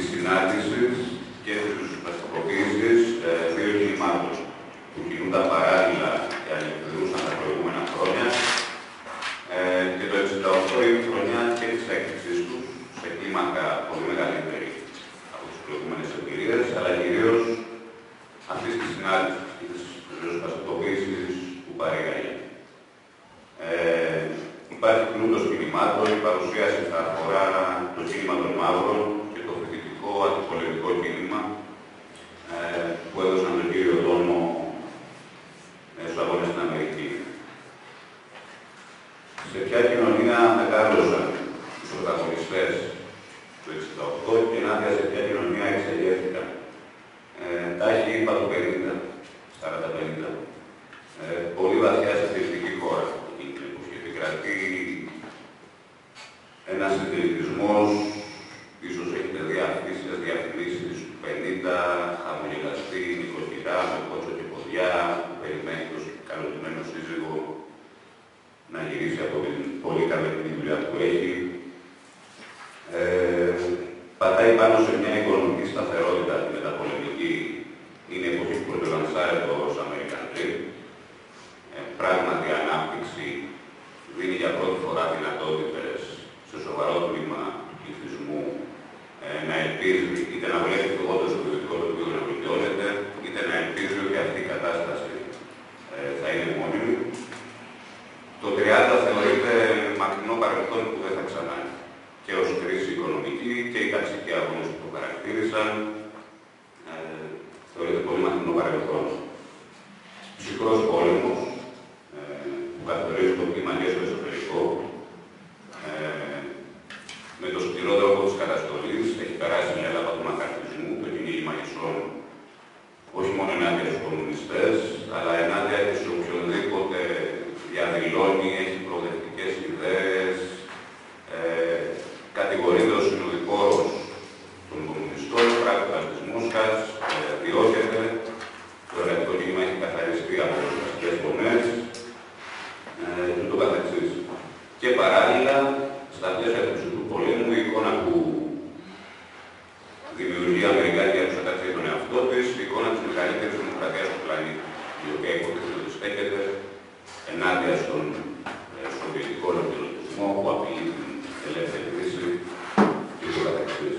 συνάντησης και της ταυτοποίησης δύο κινημάτων που κινούνταν παράλληλα και αλληλεπιδρούσαν τα προηγούμενα χρόνια και το 1968 η χρονιά και της έκρηξής τους σε κλίμακα πολύ μεγαλύτερη από τις προηγούμενες εμπειρίες, αλλά κυρίως αυτής της συνάντησης και της ταυτοποίησης που παρήγαγε. Υπάρχει πλούτος κινημάτων, η παρουσίαση θα αφορά το κίνημα των μαύρων και το φοιτητικό αντιπολεμικό κίνημα που έδωσαν τον κύριο τόνο στους αγώνες στην Αμερική. Σε ποια κοινωνία μεγάλωσαν τους πρωταγωνιστές του 1968 και ενάντια σε ποια κοινωνία εξελιχθήκαν. Τα έχει είπα το 50, 40-50. Πολύ βαθιά συντηρητική χώρα. Επικρατεί ένας συντηρητισμός, ίσως έχετε δει αφήσεις, διαφημίσεις του 50, χαμογελαστή, νοικοκυρά, με κότσο και ποδιά, που περιμένει τον καλωτημένο σύζυγο να γυρίσει από την πολύ καλή δουλειά που έχει. Πατάει πάνω σε μια οικονομική σταθερότητα τη μεταπολεμική. Είναι η εποχή που προτελανσάρεται ως Αμερικανή. Πράγματι, ανάπτυξη δίνει για πρώτη φορά δυνατότητες σε σοβαρό τμήμα του πληθυσμού να ελπίζει είτε να βλέπει το όντως το βιωτικό τοπίο να βελτιώνεται, είτε να ελπίζει ότι αυτή η κατάσταση θα είναι μόνιμη. Το 30 θεωρείται μακρινό παρελθόν που δεν θα ξανά. Και ως κρίση οικονομική και οι ταξικοί αγώνες που το χαρακτήρισαν θεωρείται πολύ μακρινό παρελθόν. Ψυχρός πόλεμος που καθορίζει το κλίμα και στο εσωτερικό. Με το σκληρό τρόπο της καταστολής έχει περάσει η Ελλάδα του μακαρτισμού, το κυνήγι μαγισσών, όχι μόνο ενάντια στους κομμουνιστές, αλλά ενάντια και σε οποιονδήποτε διαδηλώνει, έχει προοδευτικές ιδέες, κατηγορείται ως συνοδοιπόρος των κομμουνιστών, πράκτορας της Μόσχας, διώκεται. Το εργατικό κίνημα έχει καθαριστεί από τις βασικές φωνές και ούτω καθεξής. Και παράλληλα, στα πλαίσια του ψυχρού πολέμου, η εικόνα που δημιουργεί η Αμερικάνικη Αεροσυνταξία για τον εαυτό της, η εικόνα της μεγαλύτερης δημοκρατίας του πλανήτη, η οποία υποτίθεται ότι στέκεται ενάντια στον σοβιετικό ναυτιλωτισμό που απειλεί την ελεύθερη χρήση και ούτω καθεξής.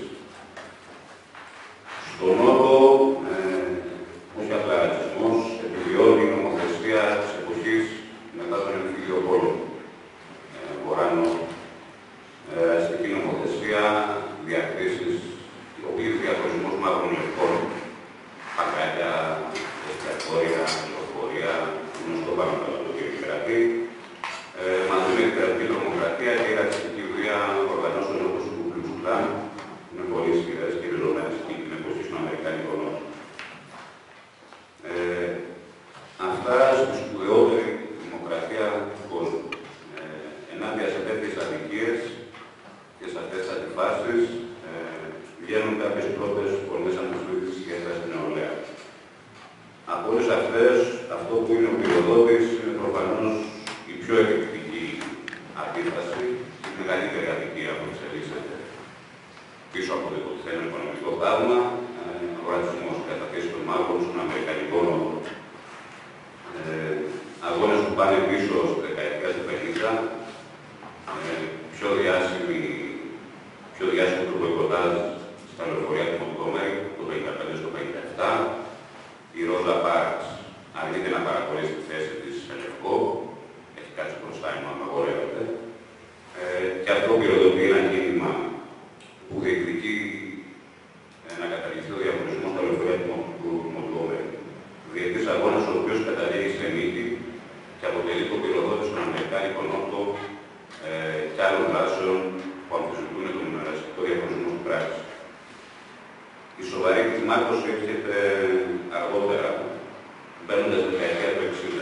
Στον Νότο, όχι απλά ρατσισμός, επιβιώνει η νομοθεσία της εποχής μετά τον εμφύλιο πόλεμο. Βορράνο, αστική νομοθεσία, διακρίσεις, ο πλήρης διαχωρισμός μαύρων λευκών, παγκάλια, εστιατόρια, λεωφορεία, γνωστό παραμετώμα το οποίο επικρατεί, μαζί με την κρατική τρομοκρατία και η ρατσιστική βία οργανώσεων όπως του Κλουξ-Κλάν, που είναι πολύ ισχυρές και ριζωμένες στην εποχή στον Αμερικανικό Νότο. Αυτά στη σπουδαιότερη δημοκρατία του κόσμου. Ενάντια σε τέτοιες αδικίες και σε αυτές τις αντιφάσεις βγαίνουν κάποιες πρώτες φωνές αμφισβήτησης και στην νεολαία. Από όλες αυτές, αυτό που είναι ο πυροδότης είναι προφανώς η πιο εκρηκτική αντίφαση, η μεγαλύτερη αδικία που εξελίσσεται πίσω από το υποτιθέμενο οικονομικό θαύμα, ο ρατσισμός και καταθέσεις των μαύρων στον Αμερικανικό Νότο. Αγώνες που πάνε πίσω στη δεκαετία του 50, πιο διάσημο το μποϊκοτάζ στα λεωφορεία του Μοντγκόμερι το 1955 στο 1957. Η Ρόζα Πάρξ αρνείται να παραχωρήσει τη θέση της σε λευκό, έχει κάτσει μπροστά ενώ απαγορεύεται. Και αυτό πυροδοτεί ένα κίνημα που διεκδικεί να καταργηθεί ο διαχωρισμός στα λεωφορεία του Μοντγκόμερι. Διετής αγώνας ο οποίος καταλήγει σε νίκη και αποτελεί το πυροδότη στον Αμερικάνικο Νότο και άλλων δράσεων που αμφισβητούν τον ρασιστικό διαχωρισμό στην πράξη. Η σοβαρή κλιμάκωση έρχεται αργότερα, μπαίνοντας στη δεκαετία του 60.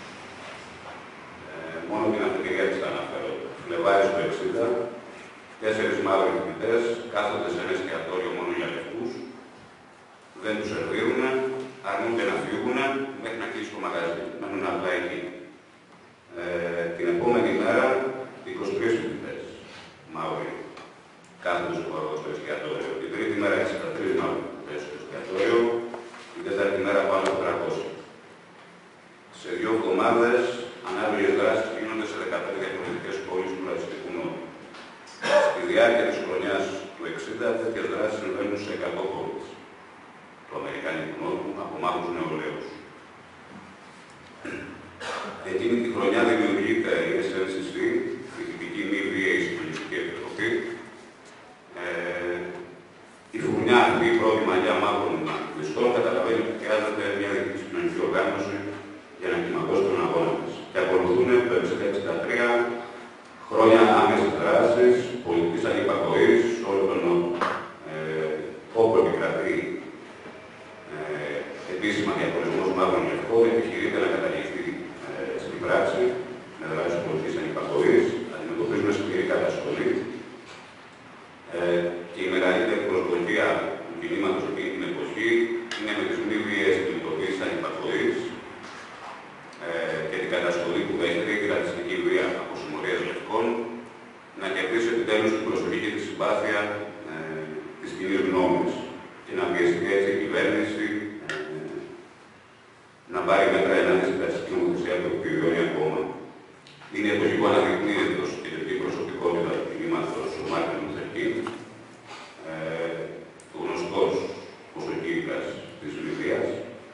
Μόνο την αφετηρία της θα αναφέρω. Φλεβάρης του 60, 4 μαύροι φοιτητές κάθονται σε ένα εστιατόριο μόνο για λευκούς, δεν τους σερβίρουν, αρνούνται να φύγουν μέχρι να κλείσει το μαγαζί. Μένουν απλά εκεί. Την επόμενη μέρα, 23 φοιτητές μαύροι κάθονται στο εστιατόριο. Την τρίτη μέρα σήμερα 63 μάλλον στο εστιατόριο, την τέταρτη μέρα πάνω από 300. Σε 2 εβδομάδες, ανάλογες δράσεις γίνονται σε 15 διαφορετικές πόλεις του ρατσιστικού νότου. Στη διάρκεια της χρονιάς του 60, τέτοιες δράσεις συμβαίνουν σε 100 πόλεις του Αμερικανικού Νότου από μαύρους νεολαίους. Εκείνη τη χρονιά δημιουργείται η SNCC, η τυπική μη βίαιη συλλογιστική επιτροπή. Η φουρνιά αυτή, η πρώτη μαλλιά μαύρων ακτιβιστών, καταλαβαίνει ότι χρειάζεται μια δική κοινωνική οργάνωση για να κλιμακώσει τον αγώνα της. Και ακολουθούν το 1963 χρόνια άμεσης δράσης, πολιτικής ανυπακοής σε όλο τον Νότο. Όπου επικρατεί επίσημα διαχωρισμός μαύρων λευκών, επιχειρείται να καταργηθεί στην πράξη με δράσεις πολιτικής ανυπακοής, αντιμετωπίζουν σκληρή καταστολή. Και η μεγαλύτερη προσδοκία του κινήματος εκείνη την εποχή είναι με τις μη βίαιες κινητοποιήσεις ανυπακοής και την καταστολή που δέχεται η ρατσιστική βία από συμμορίες λευκών να κερδίσει επιτέλους την προσωπική της συμπάθεια της κοινής γνώμης και να πιεστεί έτσι η κυβέρνηση να πάρει μέτρα ενάντια στην ρατσιστική νομοθεσία που επιβιώνει ακόμα. Είναι η εποχή που αναδεικνύεται ως κεντρική προσωπικότητα του κινήματος ο Μάρτιν Λούθερ Κίνγκ, του γνωστός ποσοκήρυκας της Λιβύας.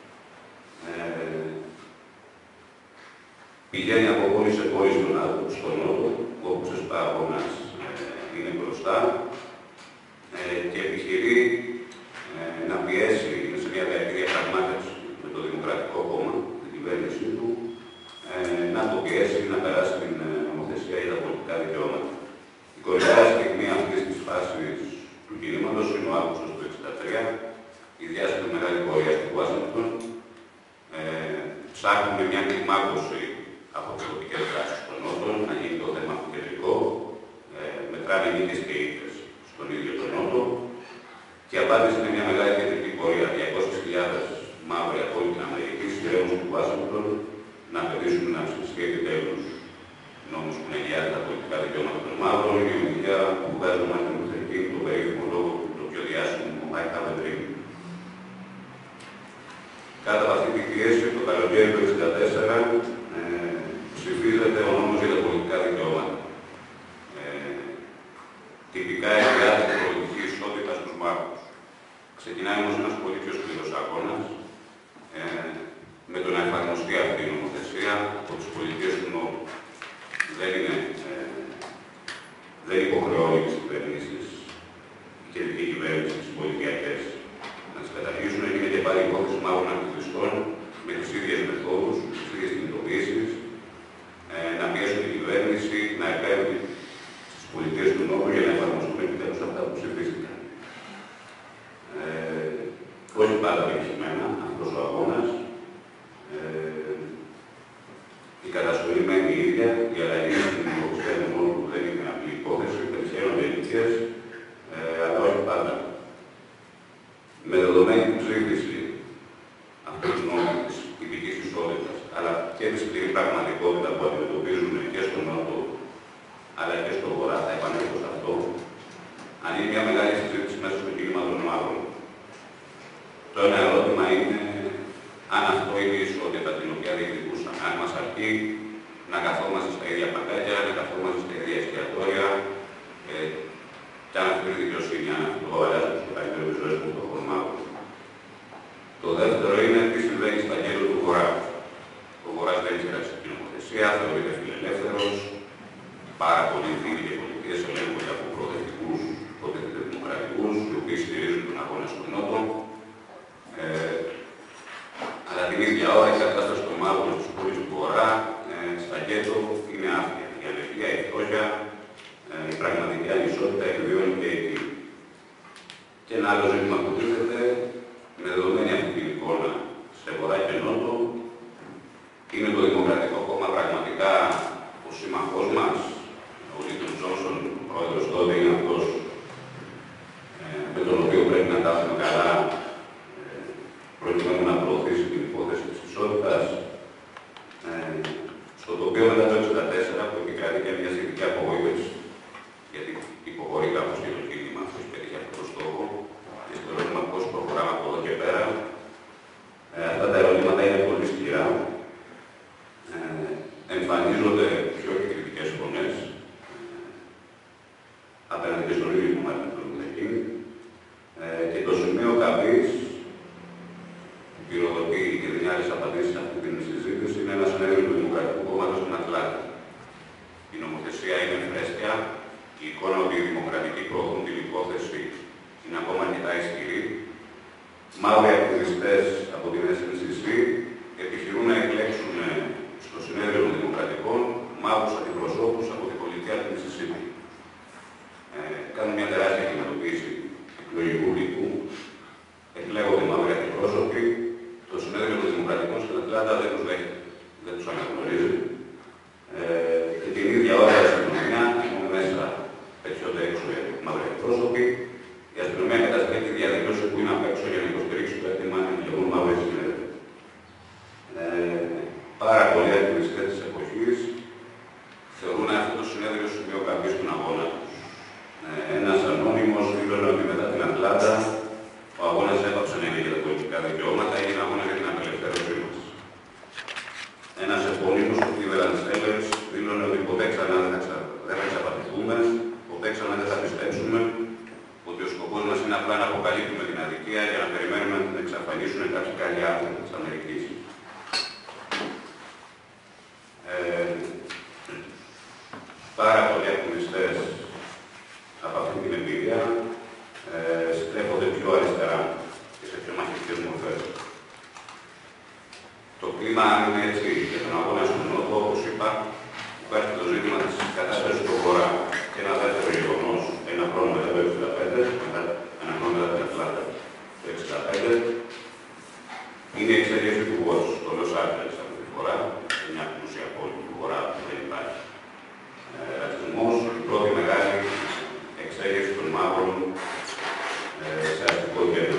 Πηγαίνει από πόλη σε πόλη στον Νότο, όπου ξεσπά αγώνας είναι μπροστά και επιχειρεί να πιέσει, είναι σε μια διαρκή διαπραγμάτευση με το Δημοκρατικό Κόμμα, την κυβέρνησή του, να το πιέσει να περάσει την νομοθεσία για τα πολιτικά δικαιώματα. Η κορυφαία στιγμή αυτής της φάσης του κινήματος είναι ο Αύγουστος του 1963, η διάσκεψη μεγάλη πορεία στη Ουάσιγκτον. Ψάχνουμε μια κλιμάκωση από πολιτικές δράσεις στον Νότο, να γίνει το θέμα του κεντρικό, μετράνε νίκες και ήττες στον ίδιο τον Νότο. Και η απάντηση είναι μια μεγάλη κεντρική πορεία. 200.000 μαύροι από όλη την Αμερική σειραίουν στην Ουάσιγκτον να απαιτήσουν να ψηφιστεί επιτέλους νόμος που εγγυάται τα πολιτικά δικαιώματα των μαύρων, η οδηγία που βγάζει ο Μάρτιν Λούθερ Κίνγκ, το περίφημο λόγο του, το πιο διάσημο I Have a Dream. Κάτω από αυτή τη πίεση, το καλοκαίρι του 1964, ψηφίζεται ο νόμος για τα πολιτικά δικαιώματα. Τυπικά εγγυάται την πολιτική ισότητα στους μαύρους. Ξεκινάει όμως ένας πολύ πιο σκληρός αγώνας με το να εφαρμοστεί αυτή η νομοθεσία από τις πολιτείες του Νότου. Δεν υποχρεώνει τις κυβερνήσεις, η κεντρική κυβέρνηση, τις πολιτιακές να τις καταργήσουν. Γίνεται πάλι υπόθεση μαύρων ακτιβιστών με τις ίδιες μεθόδους, τις ίδιες κινητοποιήσεις, να πιέσουν την κυβέρνηση να επέμβει στις πολιτείες του Νότου για να εφαρμοστούν επιτέλους αυτά που ψηφίστηκαν. Όχι πάντα πετυχημένα αυτός ο αγώνας. Η καταστολή μένει η ίδια, η αλλαγή στην υποψία του Νότου δεν είναι απλή υπόθεση, πετυχαίνονται νίκες, αλλά όχι πάντα. Με δεδομένη την ψήφιση αυτού του νόμου της τυπικής ισότητας, αλλά και τη σκληρή πραγματικότητα που αντιμετωπίζουν και στον Νότο, αλλά και στο Βορρά, θα επανέλθω σε αυτό, ανοίγει μια μεγάλη συζήτηση μέσα στο κίνημα των μαύρων. Το ένα ερώτημα είναι αν αυτό είναι η ισότητα την οποία διεκδικούσαν. Αν μας αρκεί να καθόμαστε στα ίδια παγκάκια, να καθόμαστε στα ίδια εστιατόρια, και αν αυτή είναι η δικαιοσύνη, αν αυτό αλλάζει το καλύτερο της ζωής των μαύρων. Το δεύτερο είναι τι συμβαίνει στα γέλη του Βορρά. Ο Βορράς δεν έχει ρατσιστική νομοθεσία, θεωρείται φιλελεύθερος, πάρα πολλοί φίλοι και πολιτείες ελέγχονται από προοδευτικούς, υποτίθεται δημοκρατικούς, οι οποίοι στηρίζουν τον αγώνα στον Νότο. Αλλά την ίδια ώρα η κατάσταση των μαύρων στους πόλεις του Βορρά, στα γκέτο, είναι άφια. Η ανεργία, η φτώχεια, η πραγματική ανισότητα εκβιώνει και εκεί. Και ένα άλλο ζήτημα που τίθεται, με δεδομένη αυτή την εικόνα σε Βορρά και Νότο, είναι το Δημοκρατικό Κόμμα πραγματικά ο σύμμαχός μας. Ο Λίτον Τζόνσον, ο πρόεδρος τότε, είναι αυτός με τον οποίο πρέπει να τα έχουμε καλά προκειμένου να προωθήσει την υπόθεση της ισότητας, στο τοπίο μετά το 1964 που επικρατεί και μια σχετική απογοήτευση, γιατί υποχωρεί κάπως και το κίνημα αυτό πέτυχε αυτό το στόχο, απικία για να περιμένουμε να την εξαφανίσουν κάποιοι καλοί άνθρωποι της Αμερικής. Πάρα πολλοί ακτιβιστές από αυτή την εμπειρία στρέφονται πιο αριστερά και σε πιο μαχητικές μορφές. Το κλίμα είναι έτσι για τον αγώνα στον Νότο, όπως είπα, υπάρχει το ζήτημα της κατάστασης του Βορρά. Και ένα δεύτερο γεγονός, ένα χρόνο μετά το 1965, ένα χρόνο μετά την Ατλάντα το 1965, είναι η εξέγερση του Watts στο Λος Άντζελες αυτή τη φορά, σε μια πλούσια πόλη του Βορρά που δεν υπάρχει ρατσισμός, η πρώτη μεγάλη εξέγερση των μαύρων σε αστικό κέντρο.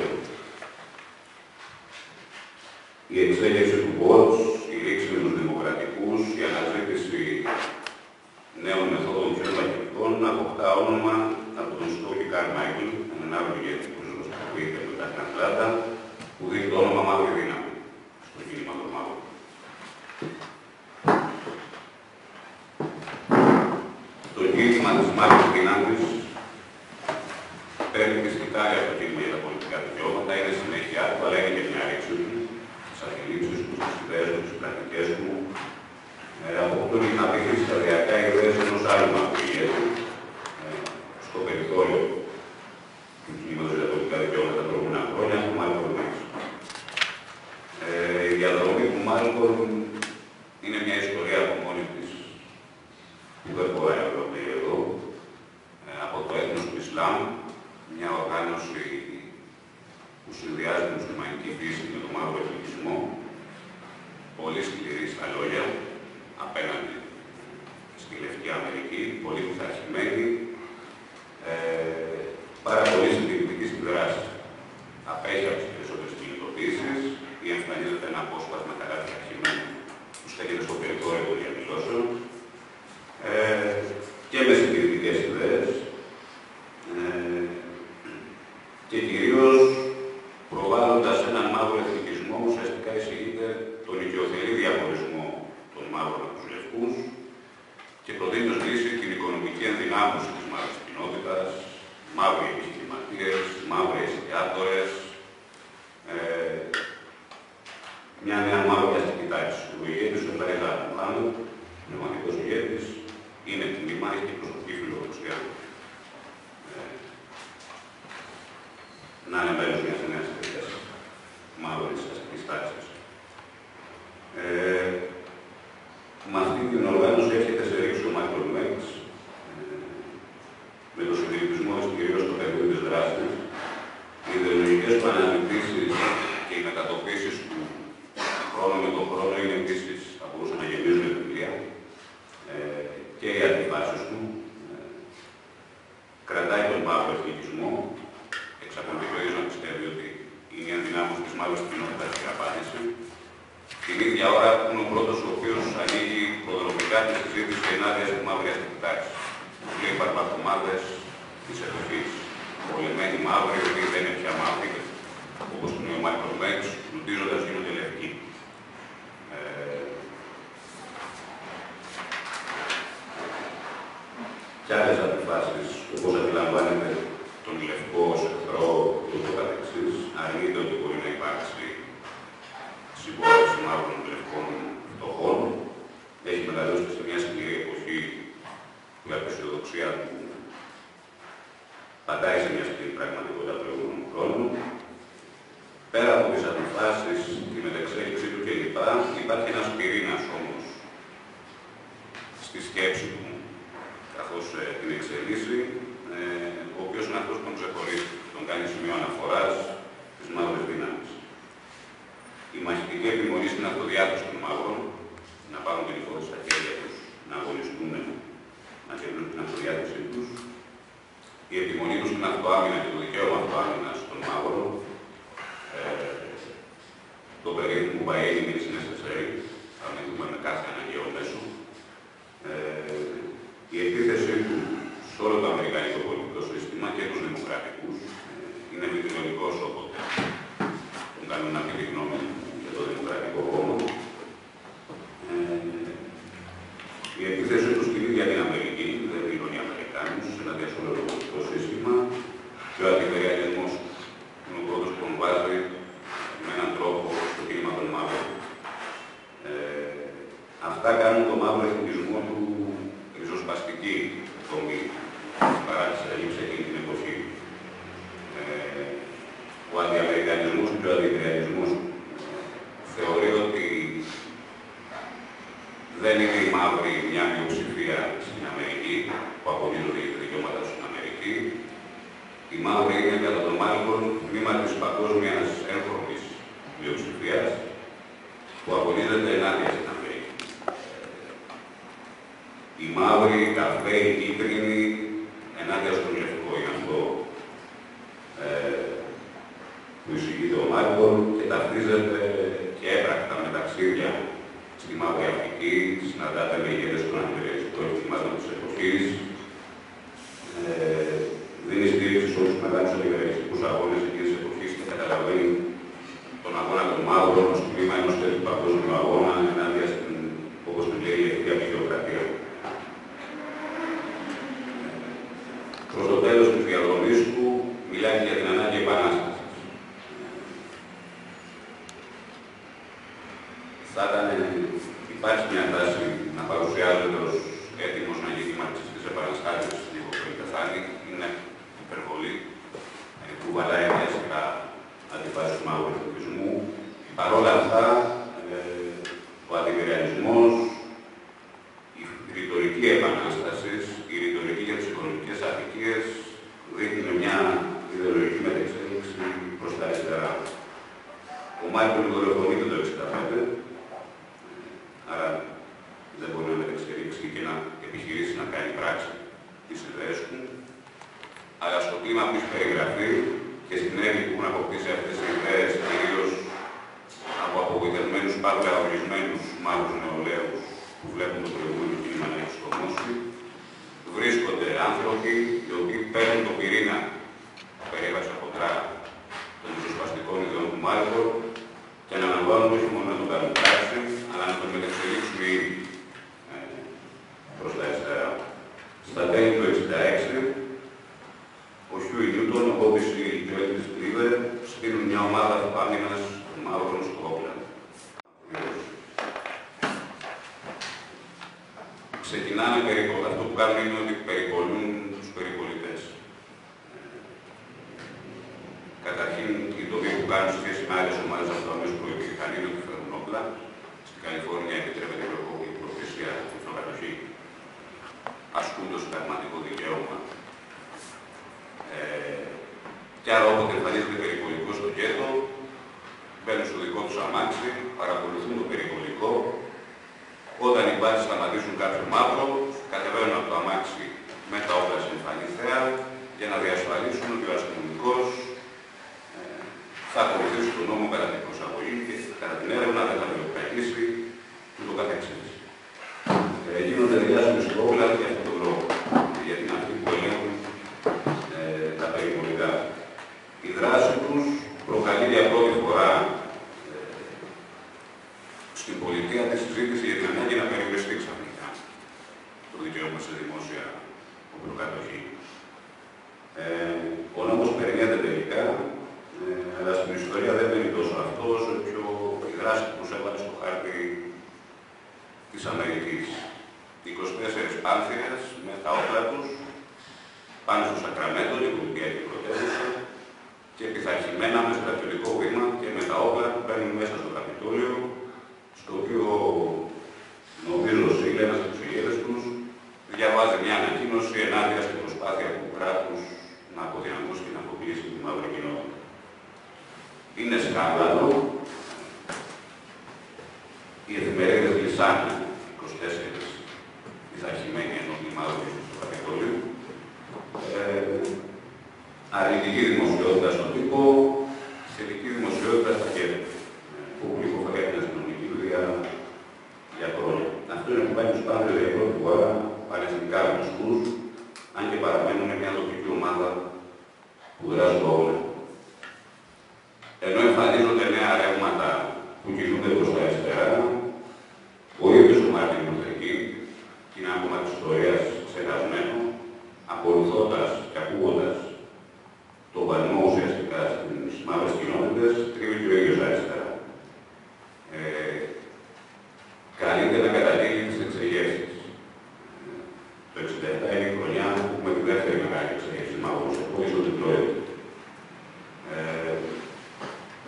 Η εξέγερση του Watts, η ρήξη με τους δημοκρατικούς, η αναζήτηση νέων μεθόδων πιο μαχητικών, αποκτά όνομα από τον Στόχη Καρμάικλ, έναν άλλο ηγέτη που ζωοσταθμοποιείται μετά την Ατλάντα, που δίνει το όνομα Μαύρη Δύναμη στο κίνημα των Μαύρων. Το κίνημα της Μαύρης Δύναμης παίρνει τη σκητάλη από το κίνημα για τα πολιτικά δικαιώματα, είναι συνέχεια του, αλλά είναι και μια ρήξη του, τις αντιλήψεις του, τις ιδέες του, τις πρακτικές του. Αποκτούν να δείχνει σταδιακά ιδέες ενός άλλου μαύρου ηγέτη στο περιθώριο του κινήματος για τα πολιτικά δικαιώματα τα προηγούμενα χρόνια, του Μάλκολμ Εξ. Η διαδρομή του Μάλκολμ είναι μια ιστορία από μόνη της που δεν χωράει ολόκληρη εδώ. Από το έθνος του Ισλάμ, μια οργάνωση που συνδυάζει την μουσουλμανική φύση με τον μαύρο εθνικισμό, πολύ σκληρή στα λόγια απέναντι στη Λευκή Αμερική, πολύ πειθαρχημένη, πάρα πολύ συντηρητική στην δράση. Απέχει από τις περισσότερες κινητοποιήσεις ή εμφανίζεται ένα απόσπασμα καλά πειθαρχημένο που στέκεται στο περιθώριο των διαδηλώσεων και με συντηρητικές ιδέες και κυρίως προβάλλοντας έναν μαύρο εθνικισμό, ουσιαστικά εισηγείται τον οικειοθελή διαχωρισμό των μαύρων από τους λευκούς και προτείνει ως λύση την οικονομική ενδυνάμωση της μαύρης κοινότητας, μαύροι επιχειρηματίες, μαύροι εστιατόρες, μια νέα μαύρη τάξη. Ο ηγέτης του Ελαίδα Μουχάμεντ, πνευματικός ηγέτης, είναι τμήμα, έχει και προσωπική φιλοδοξία να είναι μέλος μιας νέας εταιρείας μαύρης αστικής τάξης. Με αυτή την οργάνωση έρχεται σε ρήξη ο Μάλκολμ Εξ, με το συντηρητισμό της κυρίως στο πεδίο της δράσης, οι ιδεολογικές του αναζητήσεις και οι μετατοπίσεις του χρόνο με τον χρόνο είναι επίσης, θα μπορούσαν να γεμίζουν βιβλία, και οι αντιφάσεις του. Κρατάει τον μαύρο εθνικισμό, εξακολουθεί ο ίδιος να πιστεύει ότι είναι η ενδυνάμωση της μαύρης κοινότητας και απάντηση. Την ίδια ώρα που είναι ο πρώτος ο οποίος ανοίγει προδρομικά τη συζήτηση ενάντια στη μαύρη αστική τάξη. Λέει παρπατομάδες της εποχής. Πολεμένοι μαύροι, οι οποίοι δεν είναι πια μαύροι, όπως τον ο Μάλκολμ Εξ, πλουτίζοντας γίνονται λευκοί. Και άλλες αντιφάσεις, όπως αντιλαμβάνεται τον λευκό ως εχθρό και ούτω καθεξής, αρνείται ότι μπορεί να υπάρξει συμπόρευση μαύρων λευκών φτωχών. Έχει μεγαλώσει σε μια σκληρή εποχή που η απεσιοδοξία του πατάει σε μια σκληρή πραγματικότητα προηγούμενου χρόνου. Πέρα από τις αντιφάσεις, τη μετεξέλιξή του κλπ., υπάρχει ένας πυρήνας όμως στη σκέψη του, καθώς την εξελίσσει, ο οποίος είναι αυτός που τον ξεχωρίζει, τον κάνει σημείο αναφοράς της μαύρης δύναμης. Η μαχητική επιμονή στην αυτοδιάθεση των μαύρων, να πάρουν την υπόθεση στα χέρια τους, να αγωνιστούν, να κερδίσουν την αυτοδιάθεσή τους. Η επιμονή τους στην αυτοάμυνα και το δικαίωμα αυτοάμυνας των μαύρων, το περίεργο που πάει είναι συνέστηση, θα μιλούμε με κάθε αναγκαίο μέσο. Αυτά κάνουν το μαύρο εθνικισμό του ριζοσπαστική τομή παρά της ελήψης εκείνη την εποχή. Ο αντιαμερικανισμός και ο αντιπεριαλισμός θεωρεί ότι δεν είναι οι μαύροι μια μειοψηφία στην Αμερική, που απολύτως για τα δικαιώματα στην Αμερική. Οι μαύροι είναι κατά τον μάλλον τμήμα της παγκόσμιας έγχρωμης μειοψηφίας, που αγωνίζεται ενάντια στην Αμερική. Οι μαύροι, οι καφέ, οι κίτρινοι, ενάντια στον λευκό. Γι' αυτό που εισηγείται ο Μάλκολμ και ταυτίζεται και έπρακτα με ταξίδια στη Μαύρη Αφρική, συναντάται με ηγέτες των αντιπεριαλιστικών κινημάτων της εποχής, δίνει στήριξη σε όλους τους μεγάλους αντιπεριαλιστικούς αγώνες εκείνης της εποχής και καταλαβαίνει τον αγώνα των μαύρων ως τμήμα ενός τέτοιου παγκόσμιου αγώνα ενάντια στην, όπως του λέει, η ευθεία απεικιοκρατία. Προς το τέλος της διαδρομής του, μιλάει για την ανάγκη επανάστασης. Υπάρχει μια τάση να παρουσιάζεται ως έτοιμος να γίνει μαρξιστής επαναστάτης λίγο πριν πεθάνει. Είναι υπερβολή που βαλάει μια σειρά αντιφάσεις του μαύρου εθνικισμού. Παρ' όλα αυτά, ο αντιπεριαλισμός, η ρητορική επανάσταση, η ρητορική για τις οικονομικές αδικίες δείχνει μια ιδεολογική μετεξέλιξη προς τα αριστερά. Ο Μάλκολμ δολοφονείται το 1965, άρα δεν μπορεί να μετεξελίξει και να επιχειρήσει να κάνει πράξη τις ιδέες του. Αλλά στο κλίμα που έχει περιγραφεί και στην έννοια που έχουν αποκτήσει αυτές τις ιδέες, κυρίως από απογοητευμένους πάντα ορισμένους μαύρους νεολαίους που βλέπουν το προηγούμενο κίνημα να έχει σκοτώσει, βρίσκονται άνθρωποι οι οποίοι παίρνουν το πυρήνα που περιέβασε από τρά των ριζοσπαστικών ιδεών του Μάλκολμ και αναλαμβάνουν όχι μόνο να τον κάνουν πράξη, αλλά να τον μεταξελίξουν ήδη προς τα αριστερά. Στα τέλη του 1966, ο Χιούι Νιούτον, ο Μπόμπι Σίλ και ο Έντις Κλίβερ στείλουν μια ομάδα άμυνας των μαύρων στο Όπλαντ. Ξεκινάνε περίπολα. Αυτό που κάνουν είναι ότι περιπολούν τους περιπολιτές. Καταρχήν, η τομή που κάνουν σε σχέση με άλλες ομάδες αυτοαμέσως που υπήρχαν είναι ότι φέρουν όπλα. Στην Καλιφόρνια επιτρέπεται η προπλησία στην αυτοκατοχή, ασκούν το συνταγματικό δικαίωμα. Και άρα, όποτε εμφανίζεται περιπολικό στο γκέτο, μπαίνουν στο δικό τους αμάξι, παρακολουθούν το περιπολικό. Όταν οι μπάτσοι σταματήσουν κάποιο μαύρο, κατεβαίνουν από το αμάξι με τα όπλα σε εμφανή θέα για να διασφαλίσουν ότι ο αστυνομικός θα ακολουθήσει τον νόμο κατά την προσαγωγή και κατά την έρευνα δεν θα βιοπραγήσει και το καθεξής. Γίνονται διάσημες στο όπλα για αυτόν τον λόγο, γιατί είναι αυτοί που ελέγχουν τα περιπολικά. Η δράση τους προκαλεί για πρώτη φορά στην πολιτεία τη συζήτηση για την ανάγκη να περιοριστεί ξαφνικά το δικαίωμα σε δημόσια οπλοκατοχή. Ο νόμος περιμένεται τελικά, αλλά στην ιστορία δεν μένει τόσο αυτό, όσο πιο η δράση που έβαλε στο χάρτη της Αμερικής. 24 πάνθυρες με τα όπλα τους πάνε στο Σακραμέντο, την πολιτιακή πρωτεύουσα, και πειθαρχημένα με στρατιωτικό βήμα και με τα όπλα που μπαίνουν μέσα στο Καπιτόλιο, στο οποίο νομίζω ο Σίλ, ένας από τους ηγέτες τους, διαβάζει μια ανακοίνωση ενάντια στην προσπάθεια του κράτους να αποδυναμώσει και να αποκλείσει τη μαύρη κοινότητα. Είναι σκάνδαλο. Οι εφημερίδες κλεισάνε 24 πειθαρχημένοι ενόπλοι μαύροι στο Καπιτόλιο. Αρνητική δημοσιότητα στον τύπο, θετική δημοσιότητα στα χέρια. Που υποφέρει την αστυνομική δουλειά για χρόνια. Αυτό είναι που πάει τους πάντες για πρώτη φορά πανεθνικά γνωστούς, αν και παραμένουν μια τοπική ομάδα που δράζει το όλα. Ενώ εμφανίζονται νέα ρεύματα που κινούνται προς τα αριστερά, ο ίδιος ο Μάρτιν Λούθερ Κινγκ, και είναι ακόμα της ιστορίας ξεχασμένο, ακολουθώντας και ακούγοντας τον πανμό ουσιαστικά στις μαύρες κοινότητες, τρίβει και ο ίδιος αριστερά. Καλείται να καταγγείλει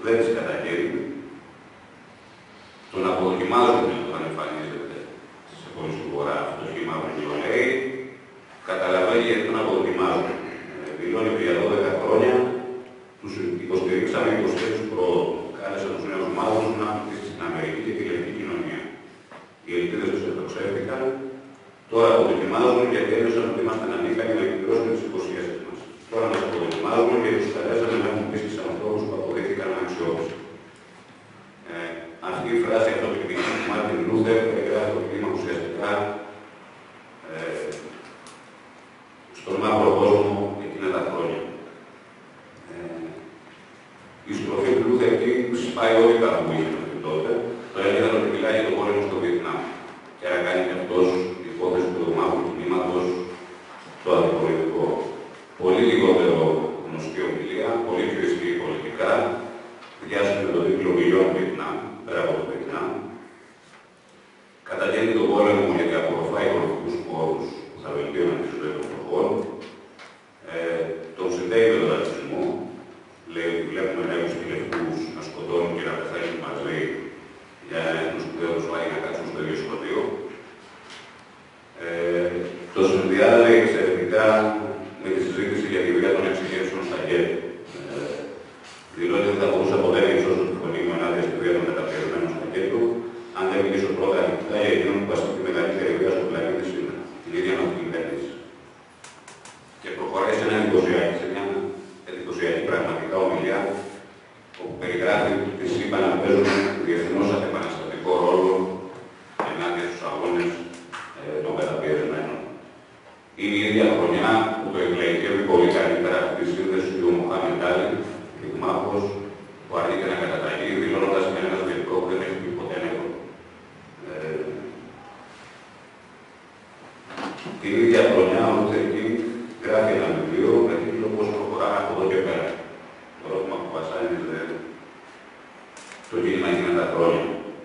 δεν τις καταγγέλνει, τον αποδοκιμάζουν όταν εμφανίζεται στις εικόνες του Βορρά αυτό το σχήμα που λέει, καταλαβαίνει γιατί τον αποδοκιμάζουν. Δηλώνει ότι για 12 χρόνια τους υποστηρίξαμε υποσχέσεις πρόοδου. Κάλεσε τους νέους μάγους να αποκτήσει στην Αμερική και τη λευκή κοινωνία. Οι ελπίδες τους εκτοξεύτηκαν, τώρα αποδοκιμάζουν γιατί ένιωσαν ότι ήμασταν ανίκανοι να εκπληρώσουν τις υποσχέσεις μας. Τώρα μας αποδοκιμάζουν γιατί τους καλέσαμε να έχουν πίστη σε ανθρώπους που αποδείχθηκαν αναξιόπιστοι. Αυτή η φράση αυτοπικτική του Μάρτιν Λούθερ περιγράφει το κλίμα ουσιαστικά στον μαύρο κόσμο εκείνα τα χρόνια. Η στροφή του Λούθερ Κίνγκ σπάει ό,τι ταμπού είχε μέχρι τότε. Το έλεγαν ότι μιλάει για τον πόλεμο στο Βιετνάμ. Και άρα κάνει και αυτός η υπόθεση του μαύρου κινήματος το αντιπολιτικό. Πολύ λιγότερο γνωστή ομιλία, πολύ πιο ισχυρή πολιτικά, διάσχει με τον τίτλο Beyond Vietnam, πέρα από το Βιετνάμ. Καταγγέλνει τον πόλεμο γιατί απορροφάει οικονομικούς πόρους που θα βελτίωναν τη ζωή των φτωχών. Τον συνδέει με τον ρατσισμό. Λέει ότι βλέπουμε νέους και λευκούς να σκοτώνουν και να πεθαίνουν μαζί για ένα έθνος που δεν τους πάει να κάτσουν στο ίδιο σχολείο. Το συνδυάζει εξαιρετικά με τη συζήτηση για τη δουλειά των εξηγήσεων στα ΓΕΤ. Δηλώνει ότι θα μπορούσα ποτέ να υψώσω τη φωνή μου ενάντια στη δουλειά των μεταπιεσμένων στα ΓΕΤ του, αν δεν μιλήσω πρώτα ανοιχτά για εκείνον που ασκεί τη μεγαλύτερη δουλειά στον πλανήτη σήμερα, την ίδια μας την κυβέρνηση. Και προχωράει σε μια εντυπωσιακή πραγματικά ομιλία, όπου περιγράφει τη ΣΥΠΑ να παίζουν διεθνώς αντεπαναστατικό ρόλο ενάντια στους αγώνες των καταπιεσμένων. Είναι η ίδια χρονιά που το εκλεγγεύει πολύ καλύτερα τη σύνδεση του Μοχάμεντ Άλι, πυγμάχος, που αρνείται να καταταγεί, δηλώνοντας με ένα βιωτικό που δεν έχει πει ποτέ νεκρό. Την ίδια χρονιά ο Λούθερ Κίνγκ γράφει ένα βιβλίο με τίτλο «Πώς προχωράμε από εδώ και πέρα». Το ερώτημα που βασάνιζε το κίνημα εκείνα τα χρόνια.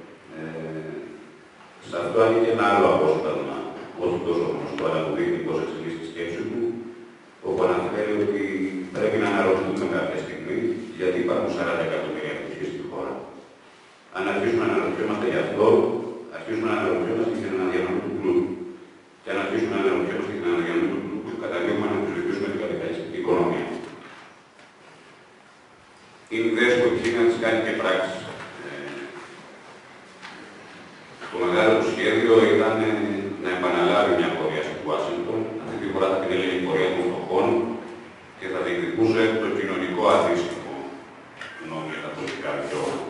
Σε αυτό ανήκει ένα άλλο απόσπασμα, όχι τόσο γνωστό, αλλά που δείχνει πώς εξελίσσει τη σκέψη του, όπου αναφέρει ότι πρέπει να αναρωτηθούμε κάποια στιγμή γιατί υπάρχουν 40 εκατομμύρια φτωχοί στη χώρα. Αν αρχίσουμε να αναρωτιόμαστε γι' αυτό, αρχίζουμε να αναρωτιόμαστε για την αναδιανομή του πλούτου. Και αν αρχίσουμε να αναρωτιόμαστε για την αναδιανομή του πλούτου, καταλήγουμε να αμφισβητήσουμε την καπιταλιστική οικονομία. Είναι ιδέες που έχει να τις κάνει και πράξεις. Το μεγάλο του σχέδιο ήταν να επαναλάβει μια πορεία στην Ουάσιγκτον. Αυτή τη φορά θα την έλεγε η πορεία των φτωχών και θα διεκδικούσε το κοινωνικό αντίστοιχο νόμο για τα πολιτικά δικαιώματα.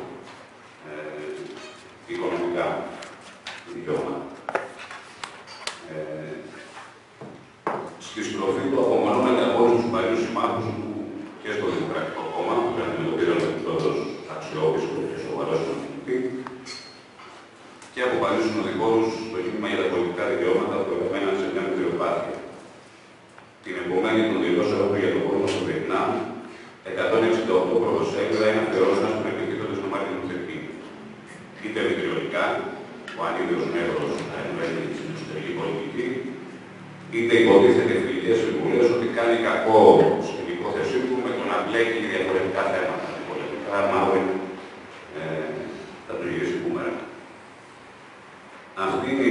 Οικονομικά δικαιώματα. Στη στροφή του απομονώνεται από όλους τους παλιούς συμμάχους του και στο Δημοκρατικό Κόμμα, που τον αντιμετωπίζαν με τους όρους αξιόπιστο και σοβαρό συνομιλητή, και από παλιούς συνοδοιπόρους στο κίνημα για τα πολιτικά δικαιώματα που επεμέναν σε μια μετριοπάθεια. Την επομένη των δηλώσεων του για τον πόλεμο στο Βιετνάμ, 168 πρωτοσέλιδα είναι αφιερώμενα στον επικοίτοντα του Μάρτιν Λούθερ Κίνγκ. Είτε μετριωτικά, ο ανίδιος μέρος να εμβαίνει στην εξωτερική πολιτική, είτε υποτίθεται φιλικές συμβουλές ότι κάνει κακό στην υπόθεσή του με το να μπλέκει διαφορετικά θέματα. Πολιτικά, μάλλον θα του γυρίσει κούμερα. Αυτή είναι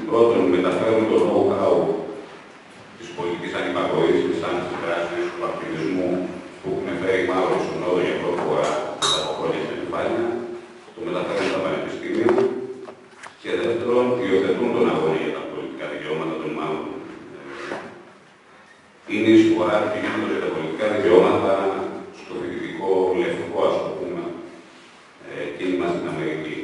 Πρώτον, μεταφέρουμε το know-how της πολιτικής ανυπακοής, σαν τις δράσεις του ακτιβισμού που έχουν φέρει μάλλον στον Νότο για πρώτη φορά από χρόνια στην επιφάνεια, το μεταφέρουν στα πανεπιστήμια. Και δεύτερον, υιοθετούν τον αγώνα για τα πολιτικά δικαιώματα των μάλλον. Είναι η εισφορά του κινήματος για τα πολιτικά δικαιώματα στο φοιτητικό λευκό, ας το πούμε, κίνημα στην Αμερική.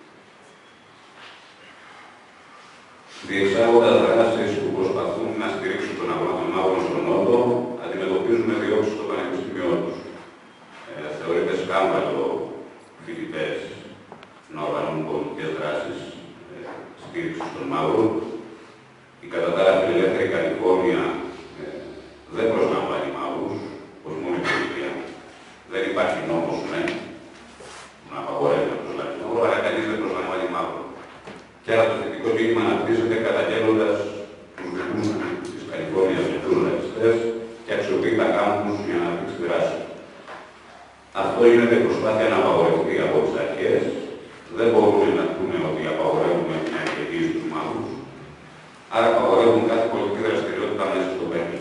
Διεξάγοντας δράσεις που προσπαθούν να στηρίξουν τον αγώνα των μαύρων στον Νότο, αντιμετωπίζουμε διώξεις στο πανεπιστήμιό τους. Θεωρείται σκάνδαλο φοιτητές να οργανώνουν πολιτικές δράσεις στήριξης των μαύρων. Η κατά τα άλλα φιλελεύθερη Καλιφόρνια δεν προσλαμβάνει μαύρους, ως μόνο η πολιτεία. Δεν υπάρχει νόμος, ναι, να απαγορεύει να προσλαμβάνει μαύρους, αλλά κανείς δεν προσλαμβάνει μαύρους. Και άρα το θετικό κίνημα αναπτύσσεται καταγγέλλοντας τους βουλούς της Καλιφόρνιας για τους ρατσιστές και αξιοποιεί τα κάμπους για να αναπτύξει δράση. Αυτό γίνεται προσπάθεια να απαγορευτεί από τις αρχές. Δεν μπορούμε να πούμε ότι απαγορεύουμε την αρχαιική στους μαύρους. Άρα απαγορεύουν κάθε πολιτική δραστηριότητα μέσα στο πέμπτη.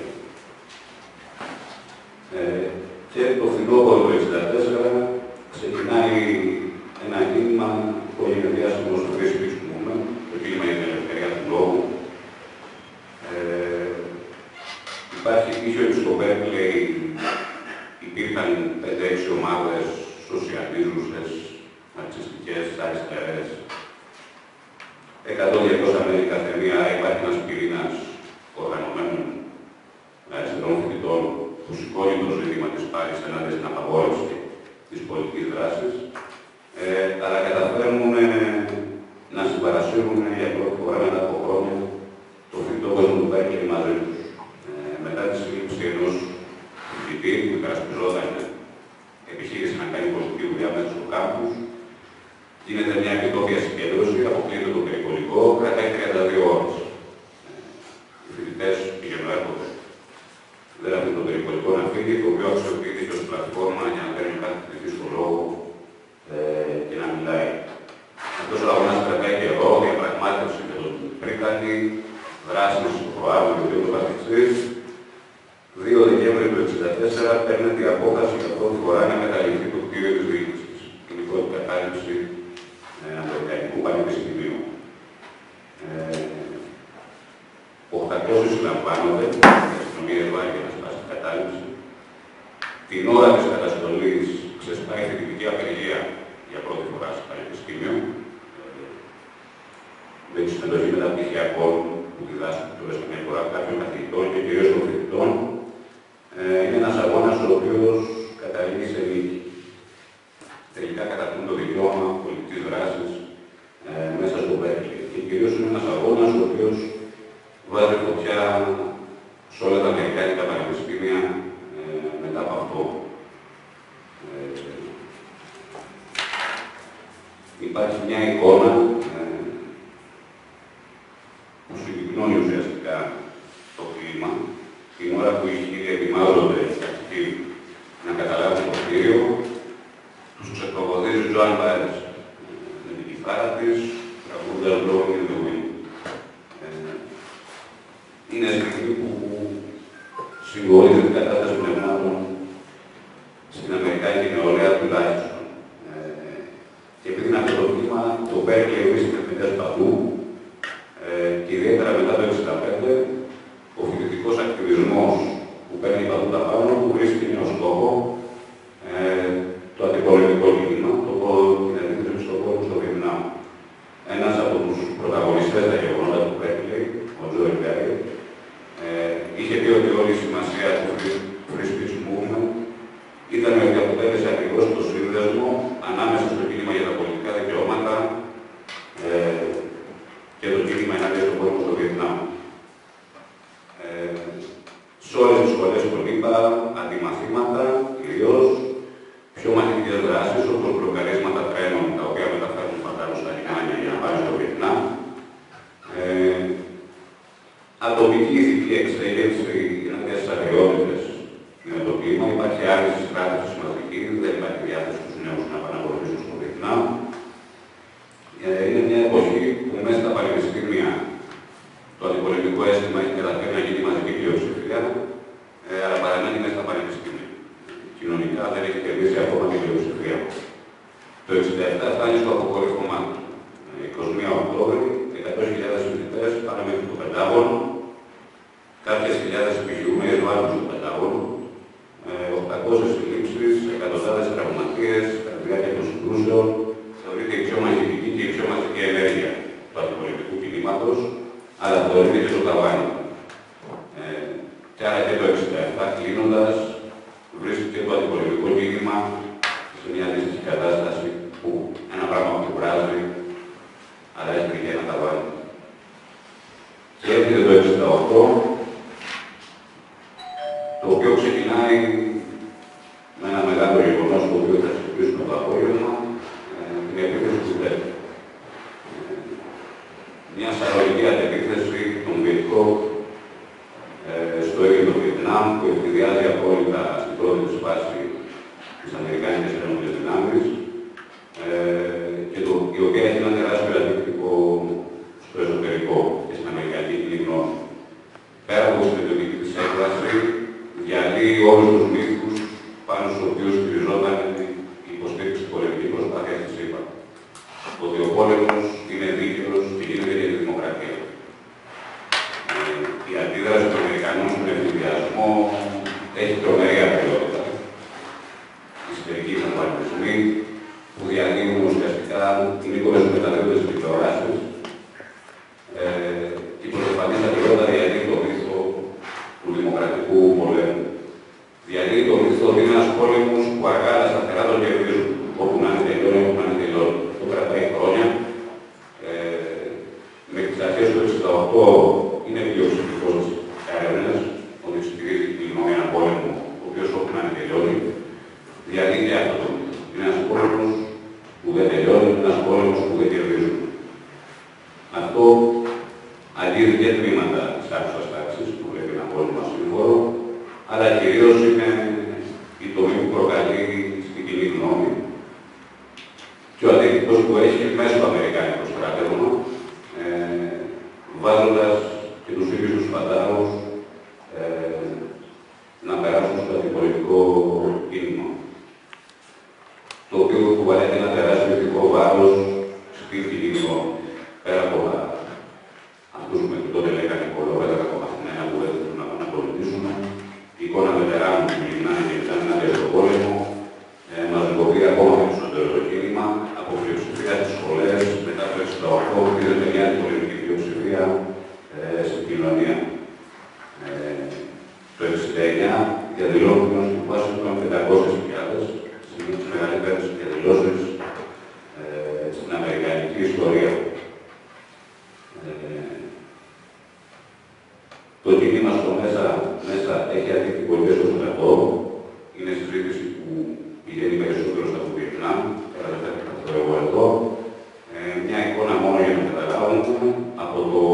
Και το φθινόπωρο του 1964 ξεκινάει ένα κίνημα που έγινε διάσημο στο Free Speech Movement, το κίνημα για την ελευθερία του λόγου. Είχε στο Berkeley, υπήρχαν 5-6 ομάδες σοσιαλίζουσες, μαρξιστικές, αριστερές, 100-200 μέλη καθεμία, υπάρχει ένας πυρήνας οργανωμένων αριστερών φοιτητών που σηκώνει το ζήτημα της πάλης ενάντια στην απαγόρευση της πολιτικής δράσης, αλλά καταφέρνουμε να συμπαρασύρουμε για πρώτη φορά μετά από χρόνια το φοιτητό κόσμο του Berkeley μαζί τους. Μετά τη σύλληψη ενός φοιτητή που υπερασπιζόταν επιχείρηση να κάνει πολιτική δουλειά μέσα στο κάμπους, γίνεται μια επιτόπια συγκέντρωση, αποκλείεται το περιπολικό, κρατάει 32 ώρες. Οι φοιτητές πηγαίνουν έρχονται. Δεν αφήνει το περιπολικό να φύγει, το οποίο αξιοποιείται και ως πλατφόρμα για να παίρνει κάθε φοιτητή στο λόγο και να μιλάει. Αυτός ο αγώνας κρατάει καιρό, διαπραγμάτευση με τον Πρίκανη, δράσεις στο προάβλιο και ούτω καθεξής. 2 Δεκέμβρη του 1964 παίρνεται η απόφαση για πρώτη φορά να καταληφθεί το κτίριο της διοίκησης. Την πρώτη κατάληψη Αμερικανικού Πανεπιστημίου. 800 συλλαμβάνονται, η αστυνομία έβαλε για να σπάσει την κατάληψη. Την ώρα της καταστολής ξεσπάει φοιτητική απεργία για πρώτη φορά στο Πανεπιστήμιο. Με τη συμμετοχή μεταπτυχιακών που διδάσκουν τώρα στην αγορά κάποιων καθηγητών και κυρίως των φοιτητών. Είναι ένας αγώνας ο οποίος καταλήγει σε νίκη. Τελικά κατακτούν το δικαίωμα πολιτικής δράσης μέσα στο Berkeley. Και κυρίως είναι ένας αγώνας ο οποίος βάζει φωτιά σε όλα τα αμερικάνικα πανεπιστήμια μετά από αυτό. Υπάρχει μια εικόνα που συμπυκνώνει ουσιαστικά το κλίμα. Την ώρα που οι χίλιοι ετοιμάζονται να καταλάβουν το κτίριο, τους ξεκροκοδίζει ο Τζοάν Μπάιρες με την κιθάρα της, τραγούδας Blowing in the Wind. Είναι στιγμή που συμβολίζει την κατάσταση πνευμάτων στην Αμερικάνικη νεολαία τουλάχιστον. Και επειδή είναι αυτό το κλίμα, το Berkeley βρίσκεται φοιτητές παντού, και ιδιαίτερα μετά το 1965, ο φοιτητικός ακτιβισμός που παίρνει παντού τα πάνω, που βρίσκει νέο στόχο, το αντιπολεμικό κίνημα, την αντίθεση στον κόσμο στο Βιετνάμ. Ένας από τους πρωταγωνιστές στα γεγονότα του Berkeley, ο Τζόελ Γκάι, είχε πει ότι όλη η σημασία του Free Speech Movement ήταν ότι αποτέλεσε ακριβώς το σύνδεσμο ανάμεσα στο κίνημα για τα πολιτικά δικαιώματα και το κίνημα ενάντια στον κόσμο στο Βιετνάμ. Σε όλες τις σχολές που είπα, αντιμαθήματα, κυρίως, πιο μαθητικές δράσεις, όπως μπλοκαρίσματα τρένων, τα οποία μεταφέρουν φαντάρους στα λιμάνια για να πάνε στο Βιετνάμ. Ατομική ηθική εξέλιξη ενάντια στις αγριότητες με το κλίμα. Υπάρχει άρνηση κράτησης μαζική, δεν υπάρχει διάθεση στους νέους να πάνε να βοηθήσουν στο Βιετνάμ. Είναι μια εποχή που μέσα στα πανεπιστήμια έχει κερδίσει ακόμα την πλειοψηφία. Το 1967 φτάνει στο αποκορύφωμά του. 21 Οκτώβρη, 100.000 φοιτητές πάνε μέχρι το Πεντάγωνο, κάποιες χιλιάδες επιχειρούμενες βάλουν στο Πεντάγωνο, 800 συλλήψεις, εκατοντάδες τραυματίες, κατά τη διάρκεια των συγκρούσεων. Θεωρείται η πιο μαχητική και η πιο μαχητική ενέργεια του αντιπολιτικού κινήματος, αλλά θεωρείται και το ταβάνι. Και άρα και το 1967, κλείνοντας, βρίσκεται το αντιπολιτικό κίνημα σε μια αντίστοιχη κατάσταση που ένα πράγμα που βράζει, αλλά έχει και ένα ταβάνι. Και έρχεται το 1968, το οποίο ξεκινάει με ένα μεγάλο γεγονός το οποίο θα συζητήσουμε το απόγευμα, την επίθεση του ΔΕΠ. Μια σαρολογική αντεπίθεση των Βιετκόκ στο ίδιο το Βιετνάμ, που ευνηδιάζει απόλυτα στην πρώτη της φάση τις Αμερικάνικες Ενόπλες Δυνάμεις, και η οποία έχει ένα τεράστιο αντίκτυπο στο εσωτερικό και στην Αμερικανική κοινή γνώμη. Πέρα από την μετοδική της έκφραση, διαλύει όλους τους μύθους πάνω στους οποίους στηριζόταν η υποστήριξη της πολεμικής προσπάθειας της ΗΠΑ. Ότι ο πόλεμος είναι δίκαιος και γίνεται για τη δημοκρατία. Η αντίδραση των Αμερικανών στον ευνηδιασμό έχει τρομερή αβεβαιότητα. Οι ιστορικοί βομβαρδισμοί που διαλύουν ουσιαστικά την εικόνα του μεταδίδονται στις τηλεοράσεις. Η πρωτοφανής αβεβαιότητα διαλύει το μύθο του δημοκρατικού πολέμου. Διαλύει το μύθο ότι είναι ένας πόλεμος που αργά αλλά σταθερά τον κερδίζουν. Όπου να είναι τελειώνει, όπου να είναι τελειώνει. Το κρατάει χρόνια. Μέχρι τις αρχές του 1968 είναι πλειοψηφικός στις έρευνες, ότι στηρίζει τη γνώμη έναν πόλεμο, ο οποίος όπου να είναι τελειώνει. Διαλύει αυτό το μύθο. Είναι ένας πόλεμος που δεν τελειώνει, είναι ένας πόλεμος που δεν κερδίζουν. Αυτό αγγίζει και τμήματα της άκουσας τάξης, που βλέπει ένα πόλεμο ασύμφορο, αλλά κυρίως είναι η τομή που προκαλεί στην κοινή γνώμη και ο αντίκτυπος που έχει μέσα στο αμερικάνικο στράτευμα, βάζοντας και τους ίδιους τους φαντάρους να περάσουν στο αντιπολιτικό κίνημα, το οποίο κουβαλάει ένα τεράστιο ηθικό βάρος στην κοινή γνώμη. Πέρα από αυτούς που τότε λέγανε κολόπεδα κακομαθημένα που δεν θέλουν να πολιτήσουμε, η εικόνα βετεράνων που γυρνάνε και ήταν ενάντια στον πόλεμο, μαζικοποιεί ακόμα περισσότερο το κίνημα, από πλειοψηφία στις σχολές, μετά το 1968, που είδατε μια αντιπολιτική πλειοψηφία στην κοινωνία. Το 1969 διαδηλώθηκαν στην Ουάσιγκτον 500.000, στις μεγαλύτερες διαδηλώσεις στην αμερικανική ιστορία. Το κίνημα στο μέσα έχει αντίκτυπο και στο στρατό. Είναι συζήτηση που πηγαίνει περισσότερο στα του Βιετνάμ, αλλά δεν θα το εγώ εδώ. Μια εικόνα μόνο για να καταλάβουμε από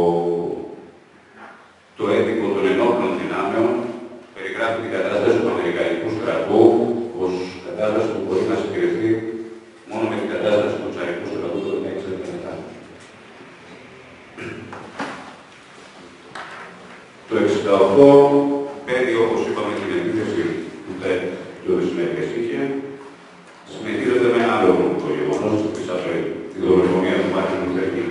το έντυπο των ενόπλων δυνάμεων περιγράφει την κατάσταση του Αμερικανικού στρατού ως κατάσταση που μπορεί να συγκριθεί μόνο με την κατάσταση του Τσαρικού στρατού το 1967. Το 1968 παίρνει, όπως είπαμε, την επίθεση του ΤΕΠ και ο συνέπειες είχε, συνεχίζεται με ένα άλλο το γεγονός της Απρίλη, τη δολοφονία του Μάρτιν Λούθερ Κίνγκ.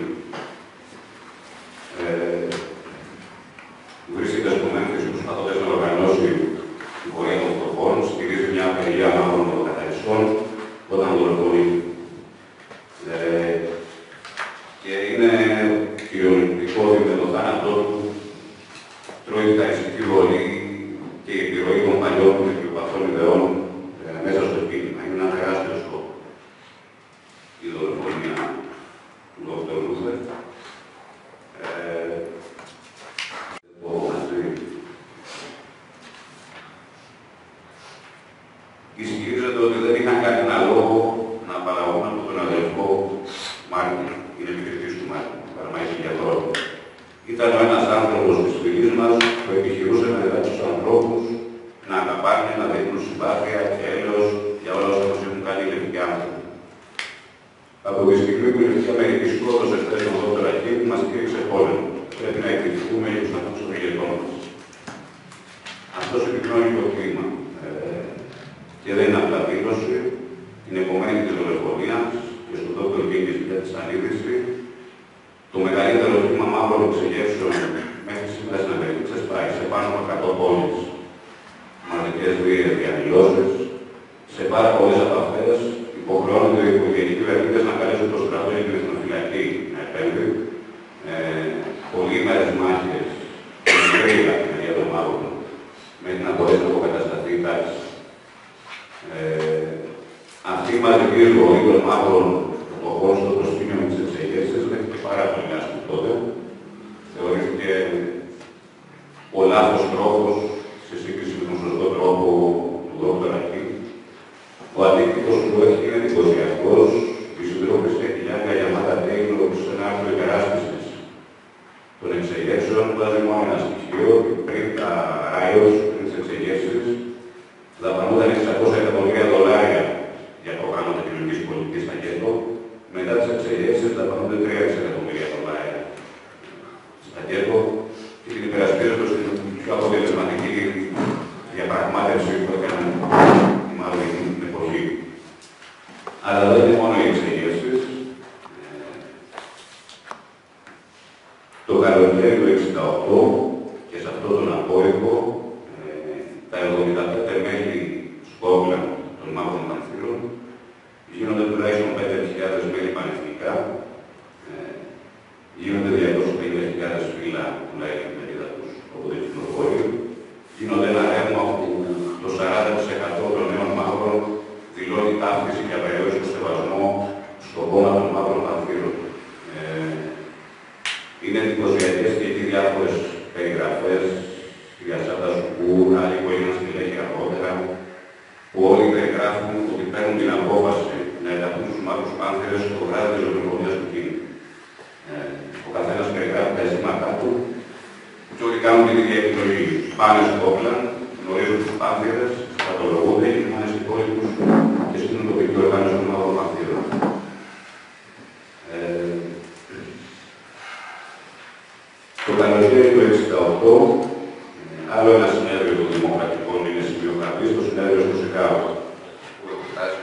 Βρίσκεται στο Μέμφις προσπαθώντας να οργανώσει την πορεία των φτωχών, στηρίζει μια απεργία μαύρων των καθαριστών όταν δολοφονεί. Και είναι κυριολεκτικό ότι με το θάνατό του τρώει τη χαριστική βολή και η επιρροή των παλιών και κλιοπαθών ιδεών μέσα στο κίνημα. Είναι ένα τεράστιο σκοπό η δολοφονία του Δ. Λούθερ. Ισχυρίζεται ότι δεν είχαν κανένα λόγο να απαλλαγούν από τον αδελφό Μάρτιν, είναι επικριτής του Μάρτιν, παραμάχη για χρόνια. Ήταν ο ένας άνθρωπος της φυλής μας που επιχειρούσε μετά τους ανθρώπους να αγαπάνε, να δείχνουν συμπάθεια και έλεος για όλα όσα μας έχουν κάνει οι λευκοί άνθρωποι. Από τη στιγμή που η Λευκή Αμερική σκότωσε χθες τον Δόκτωρα Κίνγκ, μας κήρυξε πόλεμο. Πρέπει να εκδικηθούμε για τους ανθρώπους των ηγετών μας. Αυτό επικοινωνεί το κλίμα. Και δεν είναι απλά ανακύρωση, την επομένη της δολοφονίας και στον Dr. King για τη ανίδρυση, το μεγαλύτερο κύμα μαύρων εξεγεύσεων μέχρι σήμερα στην Αμερική ξεσπάει σε πάνω από 100 πόλεις, μαζικές βίαιες διαδηλώσεις. Σε πάρα πολλές από αυτές υποχρεώνονται οι οικογενειακοί κυβερνήτες να καλέσουν το στρατό για την εθνοφυλακή να επέμβει. Πολλοί μέρες μάχες κρύβα την μεριά των μαύρων μέχρι να μπορέσει να αποκατασταθεί η τάξη. Αυτή η μαζική εισβολή των μαύρων στον χώρο στο προσκήνιο με τις εξεγέρσεις δέχεται πάρα πολύ άσχημο τότε. Θεωρήθηκε ο λάθος τρόπος σε σύγκριση με τον σωστό τρόπο του Dr. King. Ο αντίκτυπος του έχει είναι εντυπωσιακός. Οι συντρόφοι σε χιλιάδια γεμάτα Taylor σε ένα άρθρο υπεράσπισης των εξεγέρσεων βάζει μόνο ένα στοιχείο. Πριν τα riots, πριν τις εξεγέρσεις, δαπανούνταν $600 εκατομμύρια για προγράμματα κοινωνικής πολιτικής στα γκέτο. Μετά τις εξεγέρσεις δαπανούνται $3 δισεκατομμύρια στα γκέτο και την υπερασπίζονται στην πιο αποτελεσματική διαπραγμάτευση που έκαναν οι μαύροι την εποχή. Αλλά δεν είναι μόνο οι εξεγέρσεις. Το καλοκαίρι του 1968 και σε αυτόν τον απόρριτο τα 75 μέλη Σκόπλαντ των μαύρων πανθύρων γίνονται τουλάχιστον 5.000 μέλη πανεθνικά, γίνονται 250.000 φύλλα τουλάχιστον την μερίδα τους από το κυκλοφορείο, γίνονται ένα ρεύμα που το 40% των νέων μαύρων δηλώνει ταύτιση και απεριόριστο σεβασμό στον κόμμα των μαύρων πανθύρων. Είναι εντυπωσιακές και εκεί διάφορες περιγραφές για Σάντα Σουκούρ, άλλοι που έγιναν στη Λέχη αργότερα, που όλοι περιγράφουν ότι παίρνουν την απόφαση να ενταχθούν στους μαύρους πάνθερες το βράδυ της δολοφονίας του King. Ο καθένας περιγράφει τα αισθήματά του και όλοι κάνουν την ίδια επιλογή. Πάνε στο Σκόπλαντ, γνωρίζουν τους πάνθερες, κατολογούνται, γυρνάνε στην πόλη τους και στείλουν το δίκτυο οργάνωση των μαύρων πάνθερων. Το καλοκαίρι του 1968, άλλο ένα συνέδριο των Δημοκρατικών είναι σημειογραφή στο συνέδριο στο Σικάγο. Πού έχω φτάσει.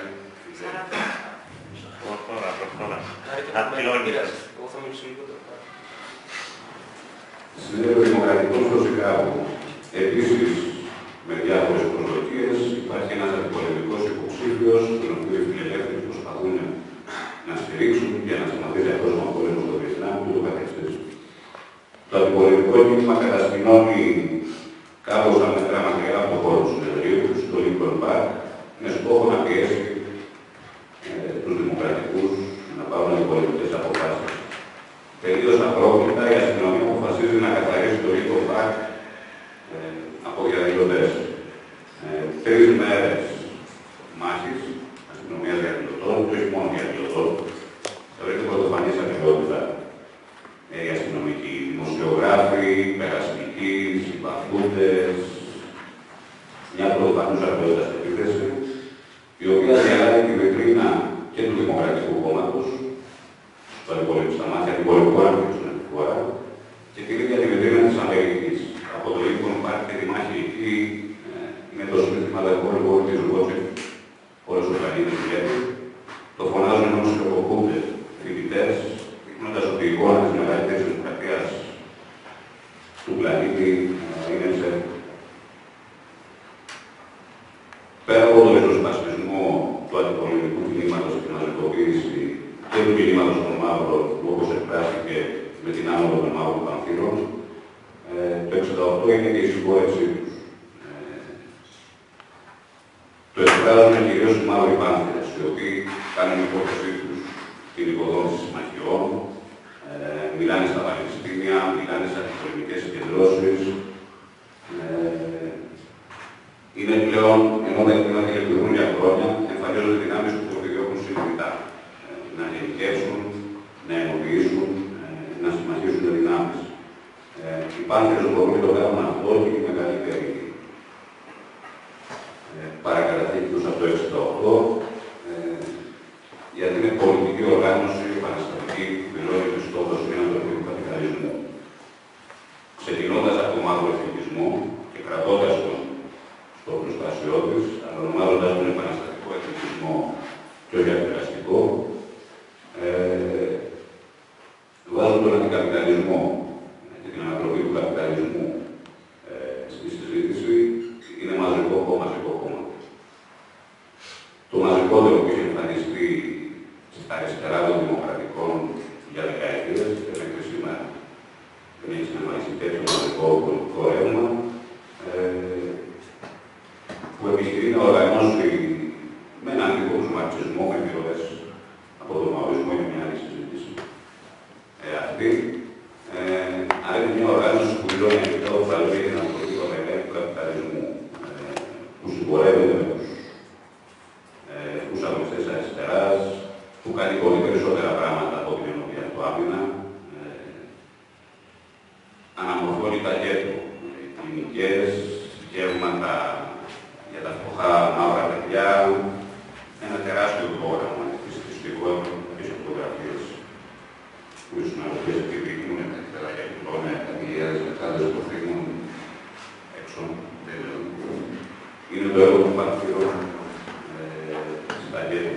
Συνέδριο Δημοκρατικών στο Σικάγο. Επίσης, με διάφορες προσδοκίες, υπάρχει ένας αντιπολεμικός υποψήφιος, τον οποίο οι φιλελεύθεροι προσπαθούν να στηρίξουν για να σταματήσει αυτός ο πόλεμος στο Βιετνάμ και το καθεξής. Το αντιπολεμικό κίνημα κατασκηνώνει κάπως αμέτρα μακριά από το χώρο του συνεδρίου του, στο Lincoln Park, με στόχο να πιέσει τους δημοκρατικούς να πάρουν αντιπολεμικές αποφάσεις. Τελείως απρόβλητα, η αστυνομία αποφασίζει να καθαρίσει το Lincoln Park από διαδηλωτές. 3 μέρες μάχης αστυνομίας διαδηλωτών, και όχι μόνο διαδηλωτών, θεωρείται πρωτοφανής αμοιβαιότητα. Οι αστυνομικοί, δημοσιογράφοι, περασπικοί, συμπαθούντες, μια πρωτοφανούσα ποιότητα στην επίθεση, η οποία διαλάγει τη βιτρίνα και του Δημοκρατικού Κόμματος, στα μάτια αντιπολεμικών αρχίσεων αυτή τη φορά, και την ίδια τη βιτρίνα της Αμερικής. Από το Lincoln Park και τη μάχη εκεί με το σύνθημα δεκόλογο της Watching, όλος ο πλανήτης βλέπει, το φωνάζουν ενώ σκοποκούνται φοιτητές, δείχνοντας ότι η εικόνα της μεγαλύτερης δημοκρατίας του πλανήτη είναι σε. Πέρα από τον ριζοσπασμισμό του αντιπολεμικού κινήματος και την μαζικοποίηση και του κινήματος των μαύρων, που όπως εκφράστηκε με την άνοδο των μαύρων πανθύρων, το 1968 είναι και η συγχώρευσή τους. Το εκφράζουν κυρίως οι μαύροι πάνθυρες, οι οποίοι κάνουν υπόθεσή τους την υποδόμηση συμμαχιών, μιλάνε στα πανεπιστήμια, μιλάνε σε αντιπολεμικές συγκεντρώσεις. Είναι πλέον, ενώ δεν λειτουργούν για χρόνια, εμφανίζονται δυνάμεις που επιδιώκουν συνειδητά να γενικεύσουν, να ενοποιήσουν, να συμμαχίσουν δυνάμεις. Οι πάνθυρες μπορούν να το κάνουν αυτό και είναι μεγαλύτερη παρακαταθήκη τους από το 1968, γιατί είναι πολιτική οργάνωση, επαναστατική, που δηλώνει ότι στόχος είναι να το του καπιταλισμού. Ξεκινώντας από τον μαύρο εθνικισμό και κρατώντας τον στο προστάσιό της, αλλά ονομάζοντας τον επαναστατικό εθνικισμό. και όχι αντιδραστικό. Βάζουν τον αντικαπιταλισμό και την ανατροπή του καπιταλισμού στη συζήτηση. Είναι μαζικό κόμμα. Το μαζικότερο που είχε εμφανιστεί στα αριστερά των δημοκρατικών για δεκαετίες και μέχρι σήμερα δεν έχει εμφανιστεί τέτοιο μαζικό πολιτικό ρεύμα που επιχειρεί να οργανώσει με έναν τύπο του μαρξισμό, με επιρροές από τον μαορισμό, είναι μια άλλη συζήτηση αυτή. Αλλά είναι μια οργάνωση που δηλώνει ανοιχτά ότι θα λέει την ανθρωπή των ελέγχων του καπιταλισμού, που συμπορεύεται με τους αγωνιστές αριστεράς, που κάνει πολύ περισσότερα πράγματα από την ενότητα του άμυνα, αναμορφώνει τα γέτο, κλινικές, γεύματα για τα φτωχά μαύρα παιδιά, ένα τεράστιο πρόγραμμα επιστημιστικό, κάποιες φωτογραφίες που οι συναδελφές επιδεικνύουν καλύτερα για την τόνα χιλιάδες δεκάδες τροφίμων έξω. Είναι το έργο του Πανθύρου στα γέτο.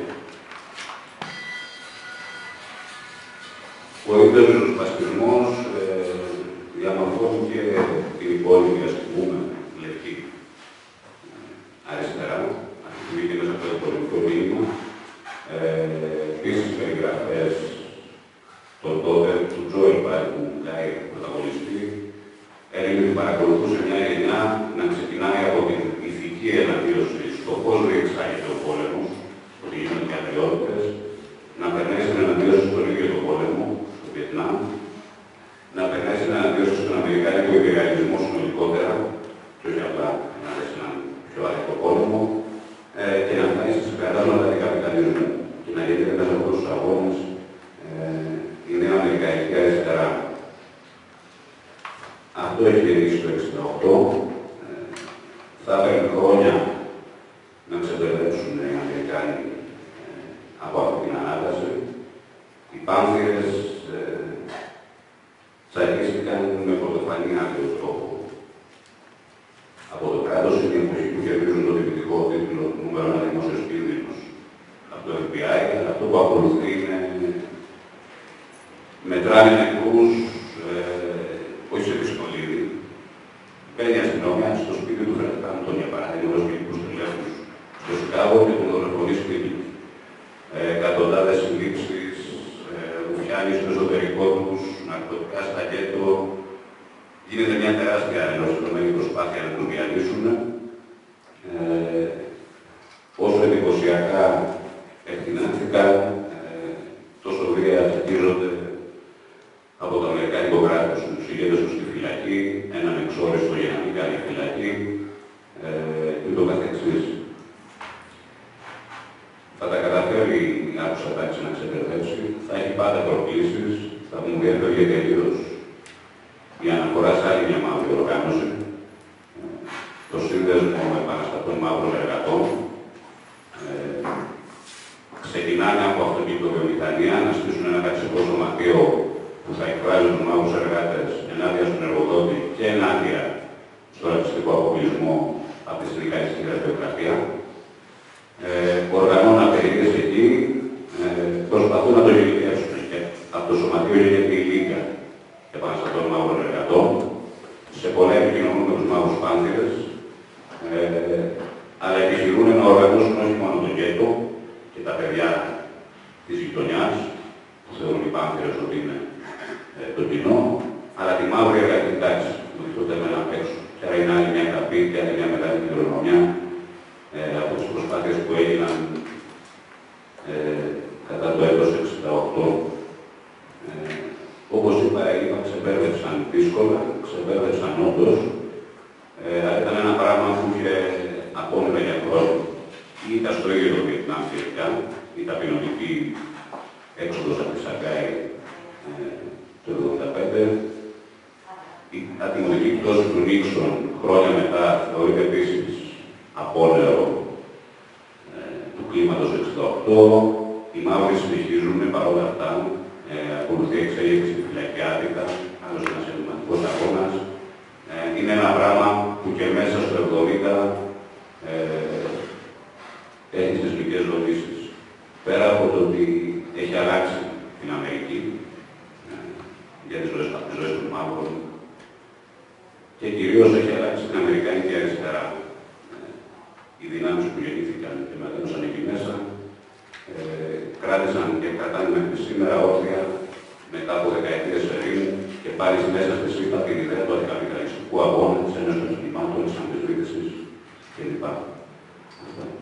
Ο ίδιος ριζοσπαστισμός διαμορφώνει και την υπόλοιπη, ας πούμε, λευκή αριστερά, αυτή που βγήκε μέσα από το πολιτικό μήνυμα. Επίσης περιγραφές τον τότε του Τζόελ πάλι που μιλάει πρωταγωνιστή, έλεγε ότι παρακολουθούσε μια γενιά να ξεκινάει από την ηθική εναντίωση στο πώς διεξάγεται ο πόλεμος, ότι γίνονται και ατριότητες, να περνάει στην εναντίωση στον ίδιο τον πόλεμο, στο Βιετνάμ, να περνάει στην εναντίωση στον αμερικάνικο υπεραλισμό συνολικότερα, και όχι απλά να δει έναν πιο άδικο πόλεμο, και να φτάσει σε συμπεράσματα αντικαπιταλισμού και να γίνεται μέσα από τους αγώνες η νέα αμερικανική αριστερά. Αυτό έχει γεννήσει το 1968. Θα έπαιρνε χρόνια να ξεπερδέψουν οι Αμερικάνοι από αυτή την ανάταση. Οι πάνθυρες τσακίστηκαν με πρωτοφανή άκριο στόχο. Από το κράτος είναι η εποχή που κερδίζουν το τυπικό τίτλο νούμερο 1 δημόσιος κίνδυνος από το FBI, αλλά αυτό που ακολουθεί είναι μετράνε νεκρούς, όχι σε πιστολίδι. Μπαίνει η αστυνομία στο σπίτι του Φρεντ Χάμπτον, για παράδειγμα, ως γενικούς τηλέφωνους στο Σικάγο και τον δολοφονεί σπίτι. Εκατοντάδες συλλήψεις, ρουφιάνοι στο εσωτερικό τους, ναρκωτικά στα γκέτο. Γίνεται μια τεράστια ενωστρωμένη προσπάθεια να τους διαλύσουν. Όσο εντυπωσιακά εκτινάχθηκαν, τόσο βία τσακίζονται από το αμερικάνικο κράτος, τους ηγέτες τους στη φυλακή, έναν εξόριστο για να μην κάνει φυλακή, και ούτω καθεξής. Θα τα καταφέρει η άκουσα τάξη να ξεπερδέψει, θα έχει πάντα προκλήσεις, θα μου διαφέρει τελείως η αναφορά σε άλλη μια μαύρη οργάνωση, το σύνδεσμο επαναστατών μαύρων εργατών. Ξεκινάνε από αυτοκινητοβιομηχανία να στήσουν ένα ταξικό σωματείο που θα εκφράζει τους μαύρους εργάτες ενάντια στον εργοδότη και ενάντια στον ρατσιστικό αποκλεισμό από τη συνδικαλιστική γραφειοκρατία. Οργανώνουν απεργίες εκεί, προσπαθούν να το γενικεύσουν. Από το σωματείο γίνεται η Λίγκα Επαναστατών Μαύρων Εργατών. Σε πολλά επικοινωνούν με τους μαύρους πάνθυρες, αλλά επιχειρούν να οργανώσουν όχι μόνο το γκέτο και τα παιδιά της γειτονιάς, που θεωρούν οι πάνθυρες ότι είναι το κοινό, αλλά τη μαύρη εργατική τάξη, που το θέμα να παίξουν. Και άρα είναι άλλη μια καπή και άλλη μια μεγάλη κληρονομιά από τις προσπάθειες που έγιναν κατά το έτος 68. Όπως είπα, ξεπέρδεψαν δύσκολα, ξεπέρδεψαν όντως. Ήταν ένα πράγμα που είχε απόνερα για χρόνια. Ή ήταν στο ίδιο το Βιετνάμ φυσικά, η ταπεινωτική έξοδος από τη Σαγκάη το 1975. Η ατιμωτική πτώση του Νίξον χρόνια μετά θεωρείται επίσης απόνερο του κλίματος 68. Οι μαύροι συνεχίζουν παρόλα αυτά. Ακολουθεί εξέλιξη στη φυλακή Άτικα, άλλος ένας εμβληματικός αγώνας. Είναι ένα πράγμα που και μέσα στο 70 έχει θεσμικές δομήσεις. πέρα από το ότι έχει αλλάξει την Αμερική για τις ζωές των μαύρων και κυρίως έχει αλλάξει την Αμερικάνικη αριστερά. Οι δυνάμεις που γεννήθηκαν και μετένωσαν εκεί μέσα κράτησαν και κρατάνε μέχρι σήμερα όρθια μετά από δεκαετίες ερήμου και πάλι μέσα στη ΣΥΠΑ την ιδέα του αντικαπιταλιστικού αγώνα, της ένωσης των κινημάτων, της αμφισβήτησης κλπ.